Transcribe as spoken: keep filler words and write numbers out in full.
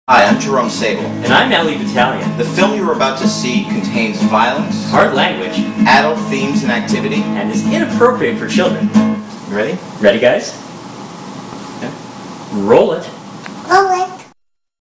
Hi, I'm Jerome Sable. And I'm Eli Batalion. The film you're about to see contains violence, hard language, adult themes and activity, and is inappropriate for children. You ready? Ready, guys? Yeah. Roll it. Roll it.